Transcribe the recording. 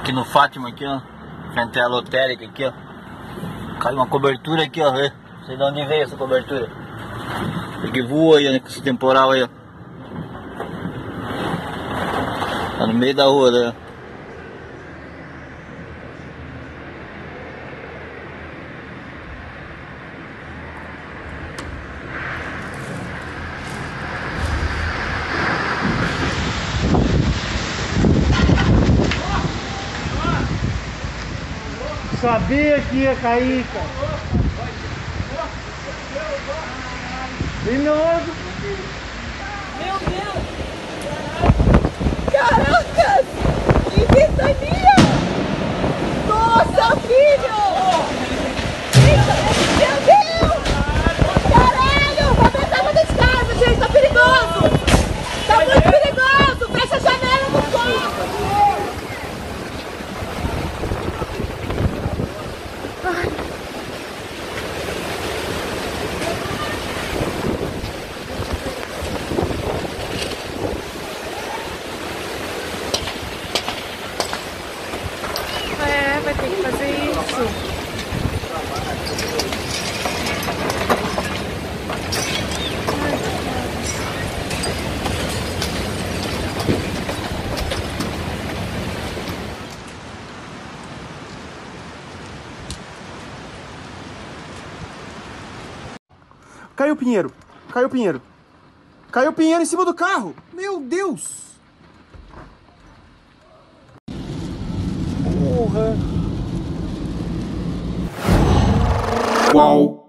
Aqui no Fátima, aqui, ó. Frente à lotérica, aqui, ó. Caiu uma cobertura aqui, ó. Não sei de onde veio essa cobertura. Porque voa aí, né, com esse temporal aí, ó. Tá no meio da rua, né? Sabia que ia cair, cara. De novo. Meu Deus! Caracas! Que ventania! Nossa, filho! Meu Deus! Caralho! Vai tentar pra dentro de casa, gente! Tá perigoso! Tá muito perigoso! Fecha a janela do quarto! Vai ter que fazer isso. Caiu o Pinheiro. Caiu o Pinheiro. Caiu o Pinheiro em cima do carro. Meu Deus. Porra. Qual?